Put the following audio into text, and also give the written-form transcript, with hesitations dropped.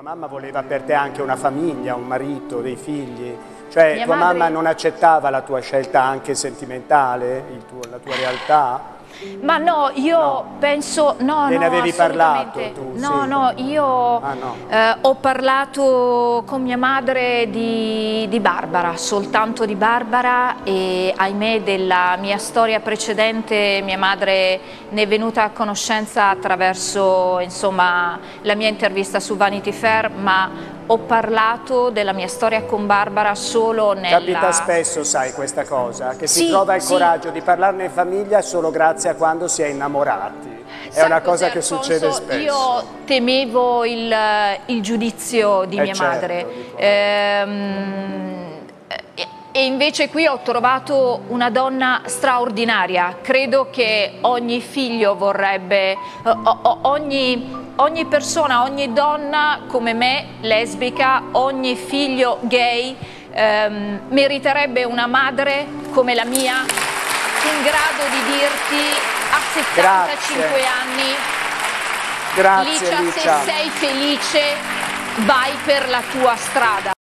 mamma voleva per te anche una famiglia, un marito, dei figli, cioè Mia tua madre... mamma non accettava la tua scelta anche sentmentale, la tua realtà? Ma no, io penso, no, Gliene no, avevi parlato assolutamente, tu? no, Sì. no, io Ah, no. ho parlato con mia madre di Barbara, soltanto di Barbara, e ahimè della mia storia precedente mia madre ne è venuta a conoscenza attraverso, insomma, la mia intervista su Vanity Fair, ma ho parlato della mia storia con Barbara solo nella... Capita spesso, sai, questa cosa, che si Sì, trova il sì. coraggio di parlarne in famiglia solo grazie a quando si è innamorati. È una cosa che succede spesso. Io temevo il giudizio di mia Certo, madre. dico. E invece qui ho trovato una donna straordinaria. Credo che ogni figlio vorrebbe, ogni persona, ogni donna come me, lesbica, ogni figlio gay, meriterebbe una madre come la mia, in grado di dirti a 75 anni, Grazie, Licia, Licia, se sei felice vai per la tua strada.